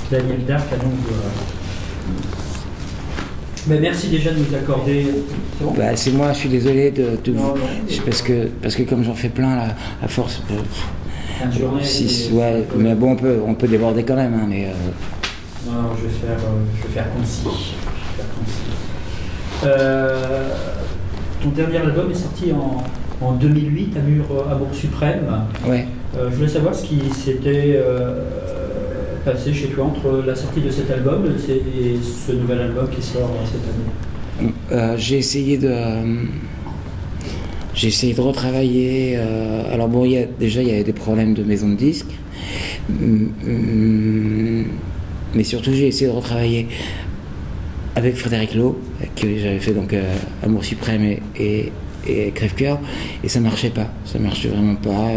Daniel Darc, donc. Mais merci déjà de nous accorder. C'est bon ? Bah, c'est moi, je suis désolé de Non, parce que comme j'en fais plein là, à force. Fin de journée. Ouais, mais bon, on peut déborder quand même, hein, mais. Non, je vais faire concis. Ton dernier album est sorti en 2008, Amour Suprême. Ouais. Je voulais savoir ce qui s'était passé chez toi entre la sortie de cet album et ce nouvel album qui sort cette année. J'ai essayé de retravailler. Alors bon, il y avait des problèmes de maison de disques, mais surtout j'ai essayé de retravailler avec Frédéric Lowe, que j'avais fait donc Amour Suprême et Crève-Cœur, et ça marchait vraiment pas.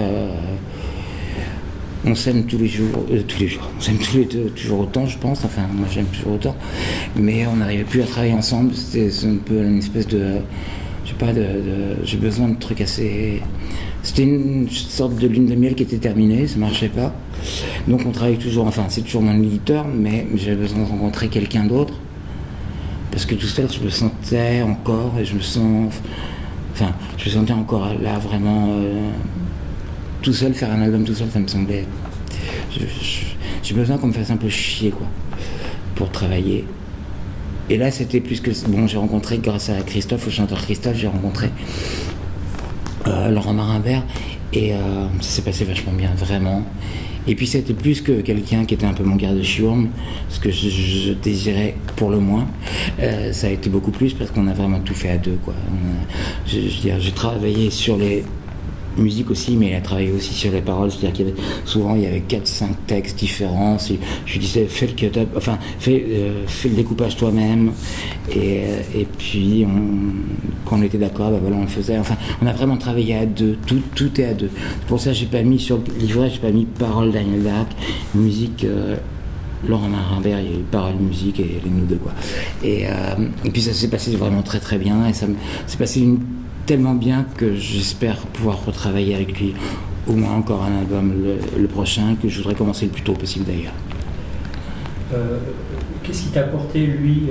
On s'aime tous les jours, on s'aime tous les deux toujours autant, je pense, enfin moi j'aime toujours autant, mais on n'arrivait plus à travailler ensemble. C'est un peu une espèce de, je sais pas, j'ai besoin de trucs assez. C'était une sorte de lune de miel qui était terminée, ça marchait pas, donc on travaille toujours, enfin c'est toujours mon éditeur, mais j'avais besoin de rencontrer quelqu'un d'autre, parce que tout seul je me sentais encore, et je me sentais encore là vraiment tout seul. Faire un album tout seul, ça me semblait, j'ai besoin qu'on me fasse un peu chier quoi, pour travailler. Et là c'était plus que bon, j'ai rencontré grâce à Christophe, au chanteur Christophe, j'ai rencontré Laurent Marimbert, et ça s'est passé vachement bien, vraiment. Et puis c'était plus que quelqu'un qui était un peu mon garde-chiourme, ce que je désirais pour le moins. Ça a été beaucoup plus parce qu'on a vraiment tout fait à deux, quoi. J'ai travaillé sur les musiques aussi, mais il a travaillé aussi sur les paroles, c'est-à-dire qu'il y avait souvent 4-5 textes différents. Je lui disais fais le cut-up, enfin fais le découpage toi-même, et puis quand on était d'accord, voilà, on le faisait. Enfin, on a vraiment travaillé à deux, tout est à deux. C'est pour ça que j'ai pas mis sur le livret, j'ai pas mis paroles Daniel Darc, musique Laurent Marimbert, il y a eu paroles, musique et nous deux, quoi. Et puis ça s'est passé vraiment très très bien, et ça s'est passé tellement bien que j'espère pouvoir retravailler avec lui au moins encore un album le prochain, que je voudrais commencer le plus tôt possible d'ailleurs. Qu'est-ce qui t'a apporté lui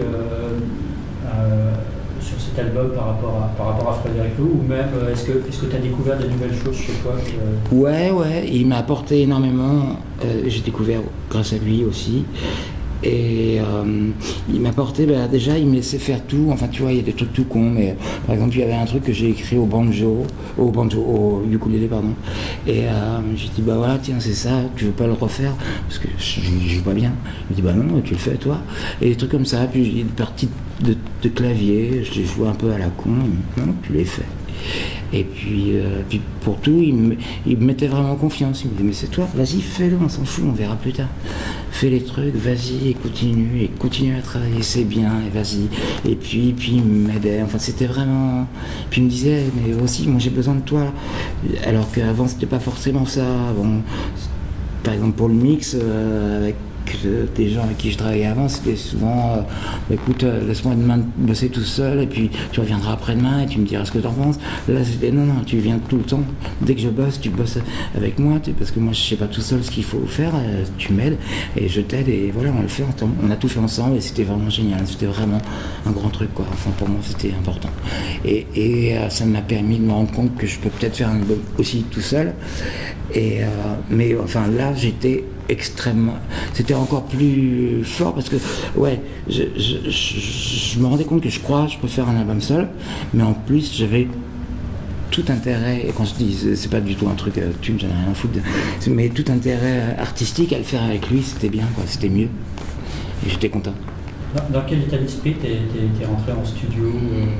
sur cet album par rapport à Frédéric Lowe, ou même est-ce que tu as découvert des nouvelles choses chez toi Ouais, il m'a apporté énormément, j'ai découvert grâce à lui aussi. Et il m'apportait, déjà il me laissait faire tout, enfin tu vois, il y a des trucs tout cons, mais par exemple il y avait un truc que j'ai écrit au ukulélé, pardon, et j'ai dit voilà, tiens, c'est ça, tu veux pas le refaire parce que je joue pas bien. Il me dit non, tu le fais toi, et des trucs comme ça. Puis j'ai des parties de clavier, je les jouais un peu à la con, non, tu les fais. Et puis pour tout, il me mettait vraiment confiance. Il me disait mais c'est toi, vas-y, fais-le, on s'en fout, on verra plus tard. Fais les trucs, vas-y, et continue à travailler, c'est bien, et vas-y. Et puis il m'aidait, enfin c'était vraiment. Puis il me disait mais aussi, moi j'ai besoin de toi. Alors qu'avant c'était pas forcément ça. Bon, par exemple pour le mix avec des gens avec qui je travaillais avant, c'était souvent écoute, laisse-moi demain bosser tout seul et puis tu reviendras après-demain et tu me diras ce que t'en penses. Là c'était non, tu viens tout le temps, dès que je bosse tu bosses avec moi, parce que moi je sais pas tout seul ce qu'il faut faire, tu m'aides et je t'aide, et voilà, on le fait ensemble. On a tout fait ensemble et c'était vraiment génial, c'était vraiment un grand truc, quoi. Enfin pour moi c'était important, et ça m'a permis de me rendre compte que je peux peut-être faire un album aussi tout seul, mais enfin là j'étais extrêmement, c'était encore plus fort parce que ouais, je me rendais compte que je peux faire un album seul, mais en plus j'avais tout intérêt, et quand je dis c'est pas du tout un truc j'en ai rien à foutre, mais tout intérêt artistique à le faire avec lui, c'était bien, quoi, c'était mieux, et j'étais content. Dans quel état d'esprit t'es rentré en studio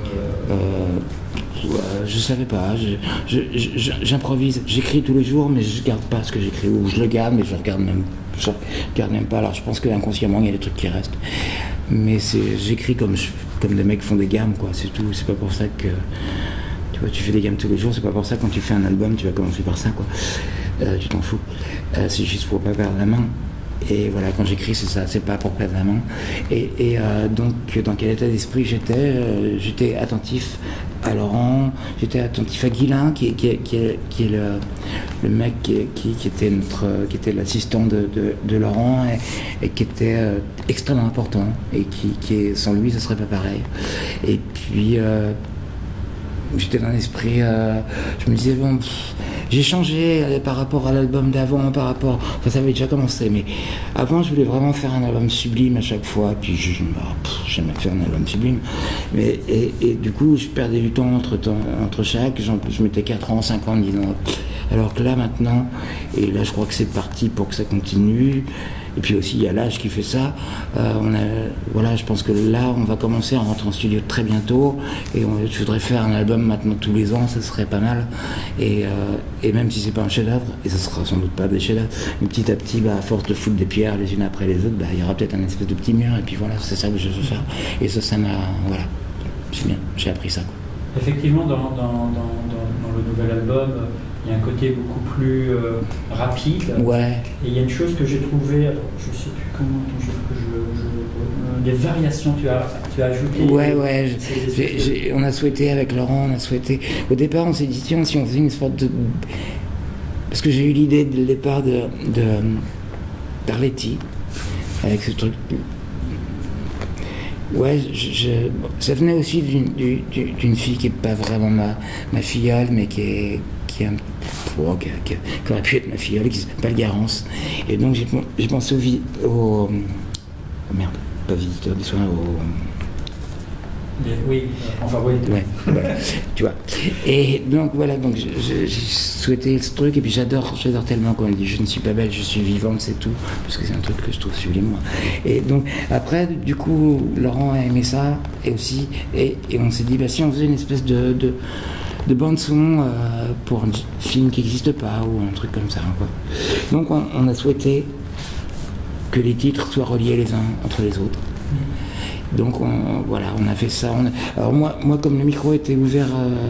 Je savais pas, j'improvise, j'écris tous les jours, mais je garde pas ce que j'écris, ou je le garde, mais je regarde même pas. Alors je pense qu'inconsciemment il y a des trucs qui restent, mais j'écris comme des mecs font des gammes, quoi, c'est tout. C'est pas pour ça que tu vois, tu fais des gammes tous les jours, c'est pas pour ça que quand tu fais un album tu vas commencer par ça, quoi. Tu t'en fous, c'est juste pour pas perdre la main. Et voilà, quand j'écris, c'est ça, c'est pas pour plaire vraiment. Donc, dans quel état d'esprit j'étais attentif à Laurent, j'étais attentif à Guilain, qui est le mec qui était l'assistant de Laurent et qui était extrêmement important et qui sans lui, ça serait pas pareil. Et puis, j'étais dans l'esprit, je me disais, bon, j'ai changé par rapport à l'album d'avant, enfin ça avait déjà commencé, mais avant je voulais vraiment faire un album sublime à chaque fois, puis j'aimais faire un album sublime, mais et du coup je perdais du temps entre chaque, je mettais 4 ans, 5 ans en disant, alors que là maintenant, et là je crois que c'est parti pour que ça continue. Et puis aussi il y a l'âge qui fait ça. Voilà, je pense que là on va commencer à rentrer en studio très bientôt et je voudrais faire un album maintenant tous les ans, ça serait pas mal. Et même si c'est pas un chef-d'œuvre, et ça sera sans doute pas des chefs-d'œuvre, mais petit à petit, à force de foutre des pierres les unes après les autres, il y aura peut-être un espèce de petit mur. Et puis voilà, c'est ça que je veux faire. Et ça m'a, voilà, c'est bien, j'ai appris ça, quoi. Effectivement, dans le nouvel album, il y a un côté beaucoup plus rapide. Ouais. Et il y a une chose que j'ai trouvée, alors, je ne sais plus comment, des variations tu as ajoutées. Ouais. On a souhaité avec Laurent, au départ on s'est dit tiens, si on faisait une sorte de... Parce que j'ai eu l'idée dès le départ d'Arletty, avec ce truc... Ouais, ça venait aussi d'une fille qui n'est pas vraiment ma filleule, mais qui aurait pu être ma filleule, qui s'appelle Garance. Et donc j'ai pensé au merde, pas visiteur des soins, oui, enfin oui. Ouais, voilà, tu vois. Et donc voilà, donc j'ai souhaité ce truc, et puis j'adore tellement quand on dit je ne suis pas belle, je suis vivante, c'est tout, parce que c'est un truc que je trouve sublime, moi. Et donc après, du coup, Laurent a aimé ça, et aussi, et on s'est dit, si on faisait une espèce de bande-son pour un film qui n'existe pas, ou un truc comme ça, quoi. Donc on a souhaité que les titres soient reliés les uns entre les autres. Donc on a fait ça. Alors moi, comme le micro était ouvert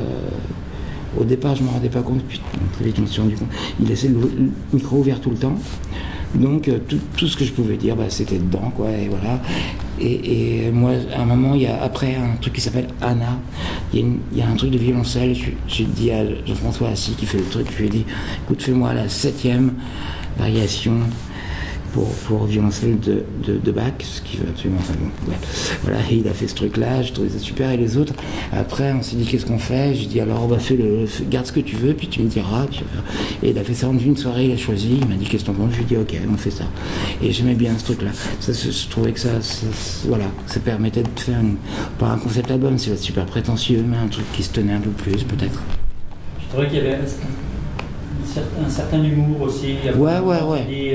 au départ, je ne me rendais pas compte, puis très vite je me suis rendu compte, il laissait le micro ouvert tout le temps. Donc tout ce que je pouvais dire, c'était dedans, quoi, et voilà. Et moi, à un moment, il y a après un truc qui s'appelle Anna, il y a un truc de violoncelle, j'ai dit à Jean-François Assis qui fait le truc, je lui ai dit, écoute, fais-moi la 7e variation pour violoncelle de Bach, ce qui veut absolument, enfin bon, ouais. Voilà, et il a fait ce truc-là, je trouvais ça super, et les autres, après on s'est dit qu'est-ce qu'on fait, j'ai dit alors garde ce que tu veux, puis tu me diras, et il a fait ça en une soirée, il a choisi, il m'a dit qu'est-ce que t'en penses, je lui ai dit ok, on fait ça, et j'aimais bien ce truc-là, je trouvais que ça voilà, ça permettait de faire pas un concept album, c'est super prétentieux, mais un truc qui se tenait un peu plus, peut-être. Je trouvais qu'il y avait un certain humour aussi. Ouais.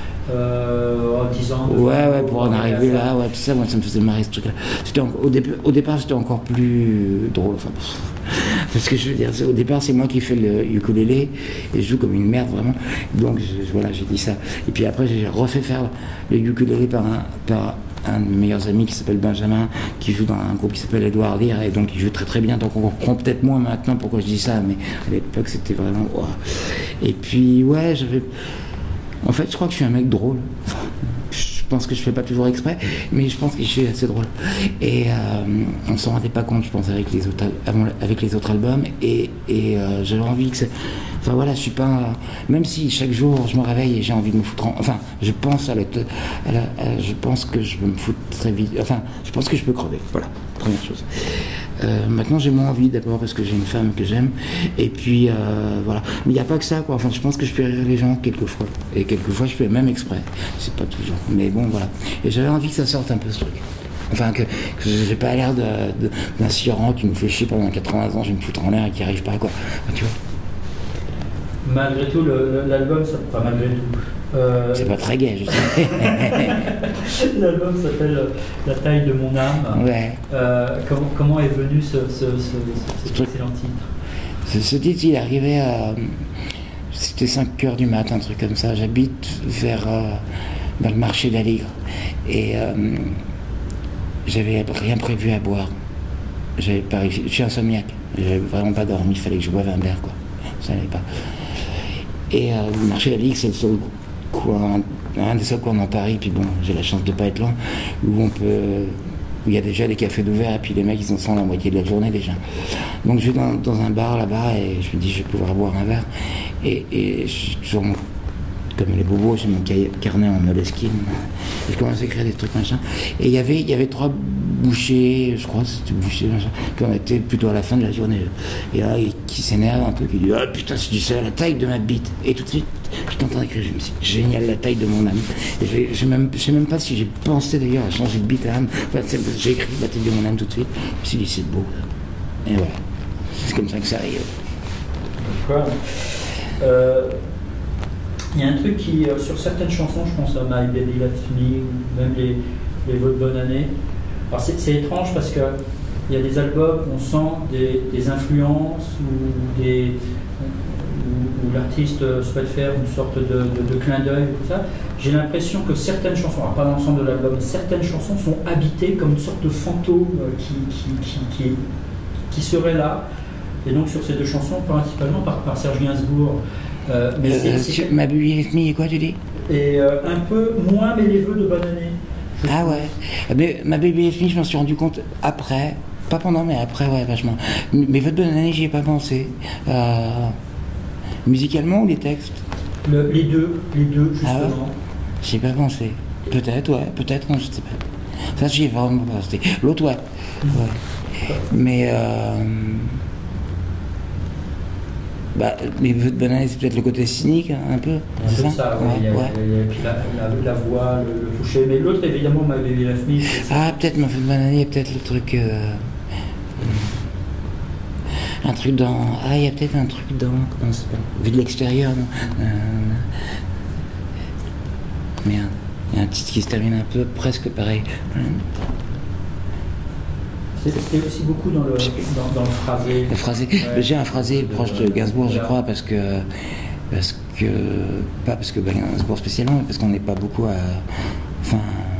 En disant ouais, pour en arriver là, ouais, tout ça, moi ça me faisait marrer ce truc-là. Au départ, c'était encore plus drôle, enfin, parce que je veux dire, au départ, c'est moi qui fais le ukulélé et je joue comme une merde vraiment. Donc voilà, j'ai dit ça. Et puis après, j'ai refait faire le ukulélé par un de mes meilleurs amis qui s'appelle Benjamin, qui joue dans un groupe qui s'appelle Edouard Lire, et donc il joue très très bien, donc on comprend peut-être moins maintenant pourquoi je dis ça, mais à l'époque c'était vraiment... Wow. Et puis ouais, en fait, je crois que je suis un mec drôle. Enfin, je pense que je fais pas toujours exprès, mais je pense que je suis assez drôle. Et on s'en rendait pas compte, je pense, avec les autres albums. Et j'avais envie que enfin voilà, je suis pas... Même si chaque jour je me réveille et j'ai envie de me foutre enfin, je pense je pense que je peux me foutre très vite. Enfin, je pense que je peux crever. Voilà, première chose. Maintenant j'ai moins envie, d'abord parce que j'ai une femme que j'aime, et puis voilà, mais il n'y a pas que ça, quoi. Enfin, je pense que je peux rire les gens quelquefois, et quelquefois je fais même exprès, c'est pas toujours, mais bon voilà, et j'avais envie que ça sorte un peu ce truc, enfin que j'ai pas l'air d'un siran qui nous fait chier pendant 80 ans, je vais me foutre en l'air et qui arrive pas, quoi, enfin, tu vois. Malgré tout, l'album, enfin malgré tout, c'est pas très gai, je sais. L'album s'appelle La taille de mon âme. Ouais. Comment est venu ce excellent titre? Ce titre, il arrivait à... C'était 5h du matin, un truc comme ça. J'habite dans le marché d'Aligre. Et j'avais rien prévu à boire. J'avais pas réussi. Je suis insomniaque. J'avais vraiment pas dormi. Il fallait que je boive un verre, quoi. Ça n'allait pas. Et le marché d'Aligre, c'est le seul coin un des seuls coins dans Paris, puis bon, j'ai la chance de pas être loin, où il y a déjà des cafés d'ouvert, et puis les mecs, ils en sont la moitié de la journée déjà. Donc je vais dans un bar là-bas, et je me dis, je vais pouvoir boire un verre. Et j'ai toujours comme les bobos, j'ai mon carnet en Moleskine. Et je commence à écrire des trucs, machin. Et il y avait 3 bouchers, je crois, c'était bouchers, machin, qui en étaient plutôt à la fin de la journée. Et là, qui s'énerve un peu, qui dit, ah putain, c'est du ça, la taille de ma bite. Et tout de suite, je t'entends écrire, je me suis dit, génial, la taille de mon âme. Et je sais même pas si j'ai pensé d'ailleurs à changer de bite à âme. Enfin, j'ai écrit la taille de mon âme tout de suite. Je me suis dit, c'est beau. Et voilà. C'est comme ça que ça arrive. D'accord. Il y a un truc qui, sur certaines chansons, je pense à My Baby Left Me, ou même les vœux de bonne année. Alors c'est étrange parce qu'il y a des albums où on sent des influences où l'artiste souhaite faire une sorte de clin d'œil, tout ça. J'ai l'impression que certaines chansons, alors pas l'ensemble de l'album, mais certaines chansons sont habitées comme une sorte de fantôme qui serait là. Et donc sur ces 2 chansons, principalement par Serge Gainsbourg. Ma Baby Left Me et quoi tu dis? Et un peu moins, mais les vœux de bonne année. Ah ouais. Mais ma Baby Left Me, je m'en suis rendu compte après. Pas pendant, mais après, ouais, vachement. Mes vœux de bonne année, j'y ai pas pensé. Musicalement ou les textes? Les deux, justement. Ah ouais. J'y ai pas pensé. Peut-être, ouais, peut-être, je sais pas. Ça, j'y ai vraiment pas pensé. L'autre, ouais. Ouais. Mais mes vœux de bonne année, c'est peut-être le côté cynique, un peu. C'est ça, oui. Et puis la voix, le toucher. Mais l'autre, évidemment, My Baby Left Me. Ah, peut-être ma vœux de bonne année, peut-être le truc. Un truc dans. Ah, il y a peut-être un truc dans. Comment ça s'appelle? Vu de l'extérieur, non Merde. Il y a un titre qui se termine un peu presque pareil. C'était aussi beaucoup dans le phrasé. Le phrasé. Ouais. J'ai un phrasé proche de Gainsbourg, je crois, parce que pas parce que Gainsbourg spécialement, mais parce qu'on n'est pas beaucoup à. Enfin,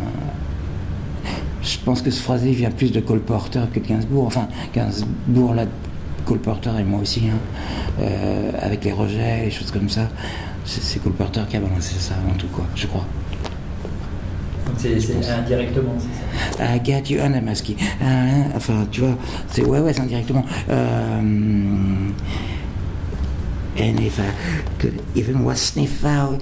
je pense que ce phrasé vient plus de Cole Porter que de Gainsbourg. Enfin, Gainsbourg là, Cole Porter et moi aussi, hein, avec les rejets, les choses comme ça. C'est Cole Porter qui a balancé ça avant tout, quoi, je crois. C'est indirectement, c'est ça. I got you under my skin. Enfin, tu vois, c'est ouais, c'est indirectement. And if I could even was sniff out,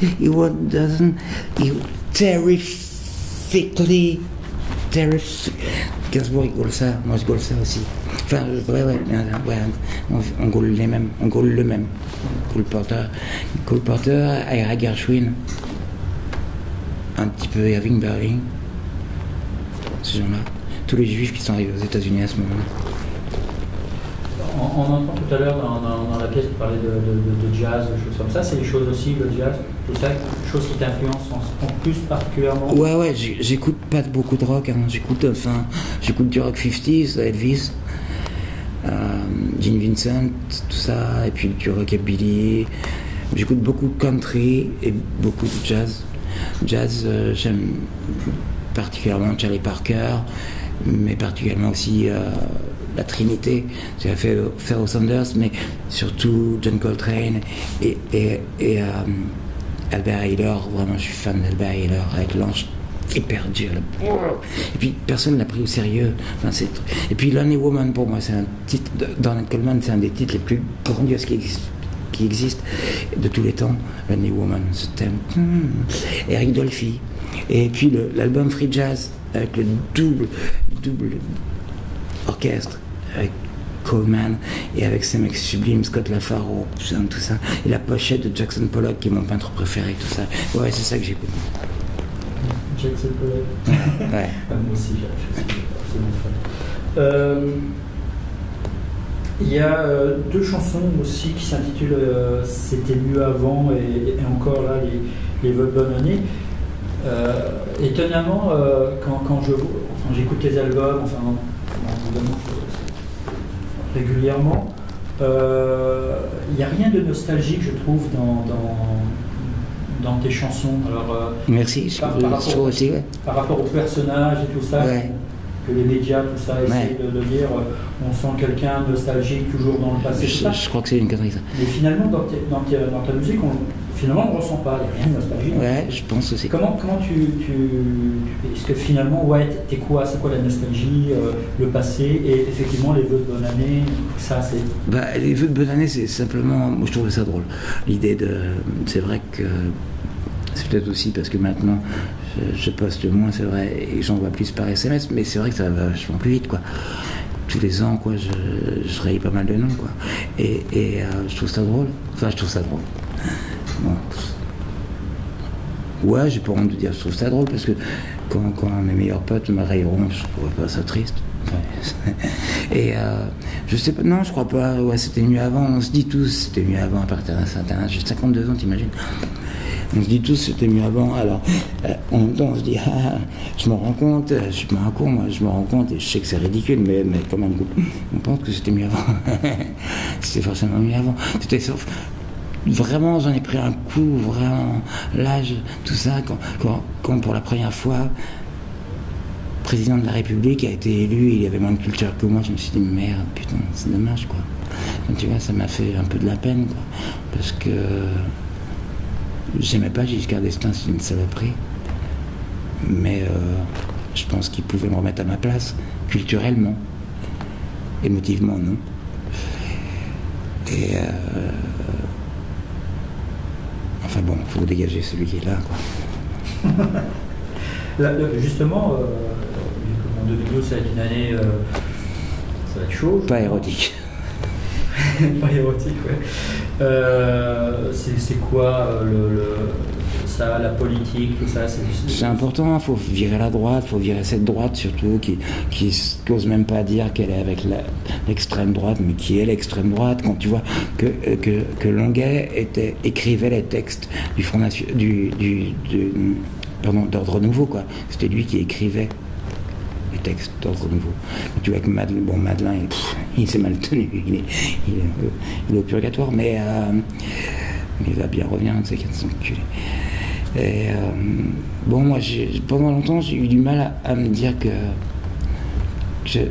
terrifically. Gainsbourg, il gaule ça, moi je gaule ça aussi. Enfin, ouais, on gaule les mêmes, on gaule le même. Cole Porter, Ira Gershwin. Un petit peu Irving Berlin, ces gens-là, tous les juifs qui sont arrivés aux États-Unis à ce moment-là. On entend tout à l'heure dans la pièce parler de jazz, des choses comme ça, c'est des choses aussi, le jazz, tout ça, des choses qui t'influencent en plus particulièrement. Ouais, j'écoute pas beaucoup de rock, hein. J'écoute du rock 50s, Elvis, Gene Vincent, tout ça, et puis du rockabilly. J'écoute beaucoup de country et beaucoup de jazz. Jazz, j'aime particulièrement Charlie Parker, mais particulièrement aussi la Trinité, j'ai fait Pharoah Sanders, mais surtout John Coltrane et Albert Ayler. Vraiment, je suis fan d'Albert Ayler avec l'ange hyper dur. Et puis personne ne l'a pris au sérieux. Enfin, et puis Lonely Woman, pour moi, c'est un titre d'Ornette Coleman, c'est un des titres les plus grandioses qui existe de tous les temps. Lonely Woman, ce thème. Eric Dolphy. Et puis l'album Free Jazz avec le double orchestre avec Coleman et avec ces mecs sublimes, Scott Lafaro, tout ça. Et la pochette de Jackson Pollock qui est mon peintre préféré, tout ça. Ouais, c'est ça que j'écoute. Jackson Pollock. Ouais. Moi aussi, je suis absolument fan. Il y a 2 chansons aussi qui s'intitulent C'était mieux avant et encore là les vœux de bonne année. Étonnamment, quand j'écoute tes albums, évidemment, régulièrement, il n'y a rien de nostalgique, je trouve, dans tes chansons. Alors, merci, par rapport aux personnages et tout ça. Ouais. Que les médias, tout ça, essaient de dire on sent quelqu'un nostalgique toujours dans le passé. Je crois que c'est une connerie ça. Mais finalement, dans ta musique, finalement on ne ressent pas, il n'y a rien de nostalgique. Ouais, je pense aussi. Comment est-ce que finalement, c'est quoi la nostalgie, le passé, et effectivement les vœux de bonne année, ça c'est... Les vœux de bonne année, c'est simplement, moi je trouvais ça drôle. L'idée c'est vrai que c'est peut-être aussi parce que maintenant je poste moins, c'est vrai, et j'en vois plus par SMS, mais c'est vrai que ça va vachement plus vite, quoi. Tous les ans, quoi, je raye pas mal de noms, quoi. Et je trouve ça drôle. Enfin, je trouve ça drôle. Bon. Ouais, j'ai pas honte de dire je trouve ça drôle, parce que quand mes meilleurs potes me rayeront, je trouve pas ça triste. Ouais. Et je sais pas, non, je crois pas. Ouais, c'était mieux avant. On se dit tous, c'était mieux avant à partir d'un certain âge. J'ai 52 ans, t'imagines? On se dit tous c'était mieux avant, alors en même temps on se dit je me rends compte, je suis pas un con, moi je me rends compte et je sais que c'est ridicule, mais quand même on pense que c'était mieux avant. C'était forcément mieux avant. Sauf vraiment j'en ai pris un coup, vraiment l'âge, tout ça, quand pour la première fois président de la République a été élu, il y avait moins de culture que moi, je me suis dit merde, putain, c'est dommage quoi. Donc, tu vois, ça m'a fait un peu de la peine quoi, parce que j'aimais pas Giscard d'Estaing, c'est une saloperie. Mais je pense qu'il pouvait me remettre à ma place, culturellement. Émotivement, non. Et enfin bon, il faut dégager celui qui est là, quoi. Justement, en 2012, ça va être une année... ça va être chaud. Pas érotique. Pas érotique, ouais. C'est quoi ça, la politique, tout ça? C'est important, il faut virer la droite, il faut virer cette droite surtout qui n'ose même pas dire qu'elle est avec l'extrême droite, mais qui est l'extrême droite. Quand tu vois que Longuet écrivait les textes du Front National, d'Ordre Nouveau, quoi. C'était lui qui écrivait les textes d'Ordre Nouveau. Tu vois que Madelin, il s'est mal tenu, il est au purgatoire, mais il va bien revenir de ces 400 culés. Et moi, pendant longtemps, j'ai eu du mal à me dire que je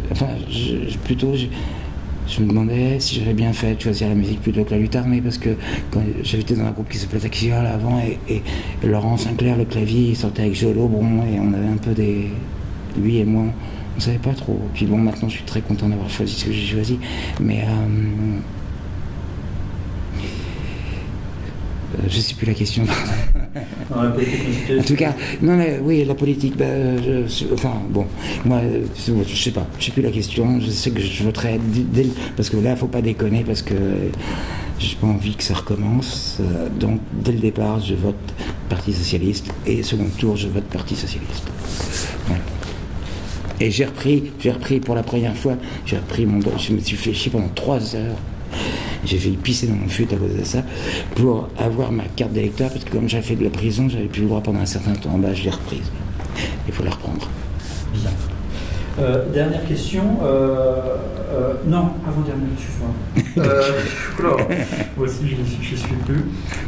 me demandais si j'avais bien fait de choisir la musique plutôt que la lutte armée, parce que quand j'étais dans un groupe qui s'appelait Taxival avant, et Laurent Sinclair, le clavier, il sortait avec Joe Lobron, et on avait un peu lui et moi, on savait pas trop. Puis bon, maintenant je suis très content d'avoir choisi ce que j'ai choisi, mais je sais plus la question. En tout cas, non mais oui, la politique, moi, je sais pas, je sais plus la question. Je sais que je voterai parce que là, faut pas déconner, parce que j'ai pas envie que ça recommence. Donc, dès le départ, je vote Parti Socialiste, et second tour, je vote Parti Socialiste. Voilà. Et j'ai repris pour la première fois, je me suis fait chier pendant 3 heures. J'ai failli pisser dans mon fut à cause de ça, pour avoir ma carte d'électeur, parce que comme j'avais fait de la prison, j'avais plus le droit pendant un certain temps. Je l'ai reprise. Il faut la reprendre. Bien. Dernière question. Non, avant-dernière, excuse-moi. Moi aussi, je ne suis plus.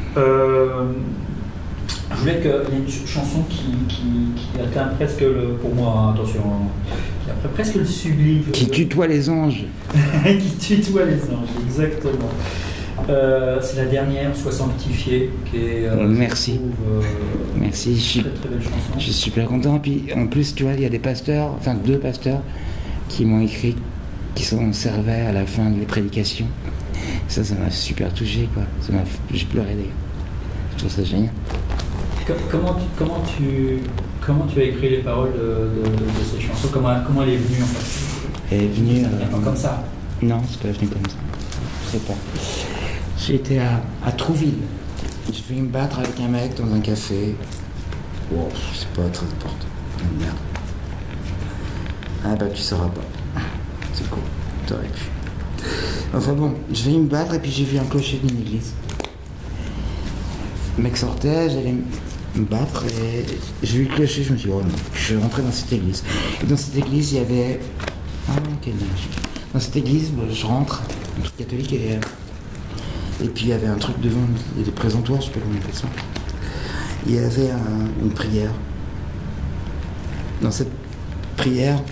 Je voulais qu'il y ait une chanson qui atteint presque pour moi, attention, qui a presque le sublime. Qui tutoie les anges. Qui tutoie les anges, exactement. C'est la dernière, Sois sanctifié, qui est... Merci. Merci, très belle chanson. Je suis super content. Puis en plus, tu vois, il y a des pasteurs, enfin 2 pasteurs, qui m'ont écrit, qui s'en servaient à la fin des prédications. Ça m'a super touché, quoi. J'ai pleuré d'ailleurs. Je trouve ça génial. Comment tu as écrit les paroles de cette chanson? Comment elle est venue en fait? Elle est venue comme ça? Non, c'est pas venu comme ça. Je sais pas. J'étais à Trouville. J'ai failli me battre avec un mec dans un café. Wow, c'est pas très important. Merde. Ah bah tu sauras pas. C'est cool. T'aurais pu. Enfin bon, je vais me battre et puis j'ai vu un clocher d'une église. Le mec sortait, j'allais me battre et j'ai vu le clocher, je me suis dit oh non, je suis rentré dans cette église. Et dans cette église il y avait... Ah quel âge. Dans cette église, je rentre, un truc catholique, et puis il y avait un truc devant, il y a des présentoirs, je sais pas comment on appelle ça. Il y avait une prière. Dans cette prière,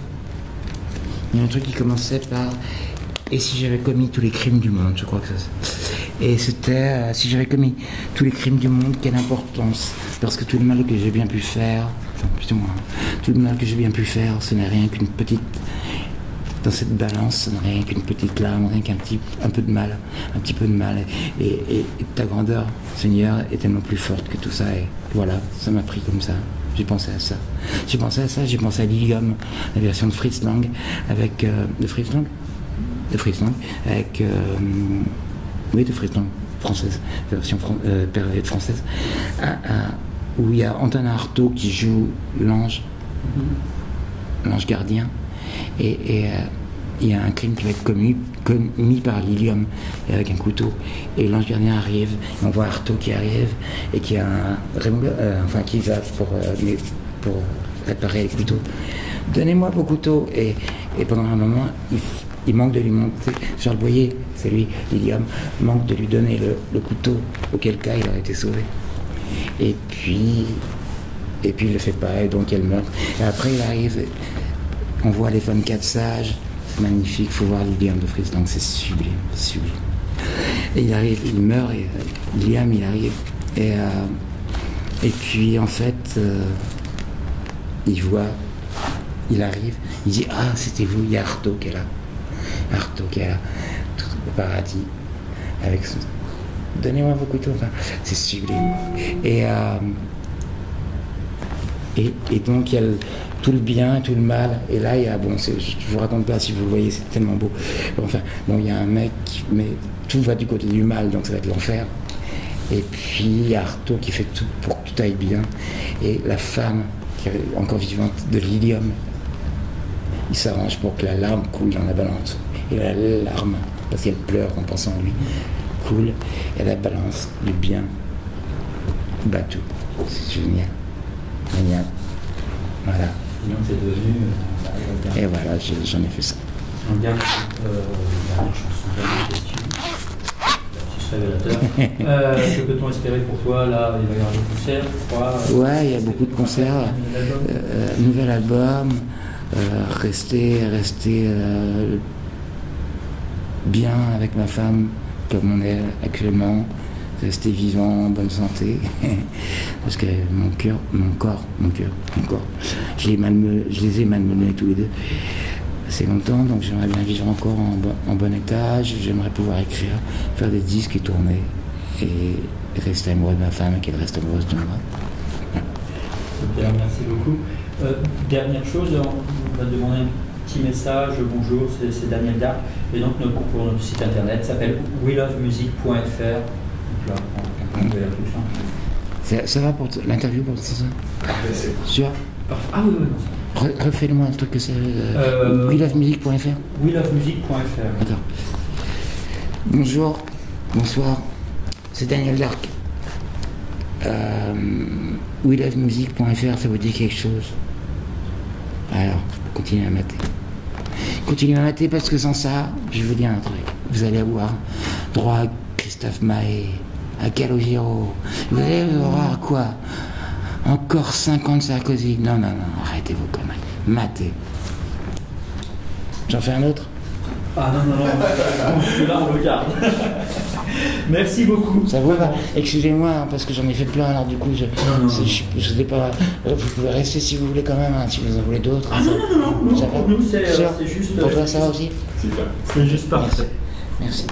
il y a un truc qui commençait par « Et si j'avais commis tous les crimes du monde ?» Je crois que ça... Et c'était, si j'avais commis tous les crimes du monde, quelle importance? Parce que tout le mal que j'ai bien pu faire, enfin plus ou moins, tout le mal que j'ai bien pu faire, ce n'est rien qu'une petite... Dans cette balance, ce n'est rien qu'une petite larme, rien qu'un un peu de mal, un petit peu de mal. Et ta grandeur, Seigneur, est tellement plus forte que tout ça. Et voilà, ça m'a pris comme ça. J'ai pensé à ça. J'ai pensé à ça, j'ai pensé à Lilium, la version de Fritz Lang, avec... de Fritz Lang, avec... oui, de Fritz Lang, française, version française, où il y a Antonin Artaud qui joue l'ange gardien. Et il y a un crime qui va être commis par Lilium avec un couteau. Et l'ange gardien arrive, et on voit Artaud qui arrive et qui a qui va pour réparer les couteaux. Donnez-moi vos couteaux. Et pendant un moment, il manque de lui montrer. Charles Boyer, c'est lui, Lilium, manque de lui donner le couteau, auquel cas il aurait été sauvé. Et puis il le fait pas, et donc elle meurt. Et après il arrive. On voit les 24 sages, c'est magnifique, il faut voir Lilium de Fritz Lang, c'est sublime, sublime. Et il arrive, il meurt, et Lilium, il arrive, et puis en fait, il arrive, il dit, ah, c'était vous, il y a Artaud qui est là, tout le paradis, avec ce... Donnez-moi vos couteaux, enfin, c'est sublime. Et donc, il y a tout le bien et tout le mal. Et là, il y a, bon, je ne vous raconte pas si vous le voyez, c'est tellement beau. Enfin, bon, il y a un mec, mais tout va du côté du mal, donc ça va être l'enfer. Et puis, il y a Artaud qui fait tout pour que tout aille bien. Et la femme, qui est encore vivante, de Lilium, il s'arrange pour que la larme coule dans la balance. Et la larme, parce qu'elle pleure en pensant à lui, coule, et la balance du bien bat tout. C'est génial. Génial. Voilà. Donc c'est devenu... et voilà, j'en ai fait ça. On garde dernière chanson, dernière question. C'est révélateur. Que peut-on espérer pour toi? Là, il va y avoir des concerts, je crois. Ouais, il y a beaucoup de concerts. Nouvel album. Rester bien avec ma femme, comme on est actuellement. Rester vivant, en bonne santé, parce que mon corps, je les ai malmenés tous les deux assez longtemps, donc j'aimerais bien vivre encore en bon état, j'aimerais pouvoir écrire, faire des disques et tourner, et rester amoureux de ma femme et qu'elle reste amoureuse de moi. Super, merci beaucoup. Dernière chose, on va demander un petit message, bonjour, c'est Daniel Darc, et donc pour notre site internet, s'appelle welovemusic.fr. Ça va pour l'interview pour ça? Sûr? Ah oui, refais-le-moi un truc que c'est. welovemusic.fr. welovemusic.fr. D'accord. Bonjour, bonsoir, c'est Daniel Darc. welovemusic.fr, ça vous dit quelque chose? Alors, continuez à mater. Continuez à mater parce que sans ça, je vais vous dire un truc. Vous allez avoir droit à Christophe Maé, à Calogero. Vous allez avoir quoi? Encore 50 Sarkozy? Non, arrêtez vos conneries. Matez. J'en fais un autre? Ah non, là on le garde. Merci beaucoup. Ça vous va? Excusez-moi, parce que j'en ai fait plein, alors du coup, je sais pas. Vous pouvez rester si vous voulez quand même, si vous en voulez d'autres. Ah non, ça va? Pour nous, c'est juste... Pour toi, ça va aussi? C'est juste parfait. Merci.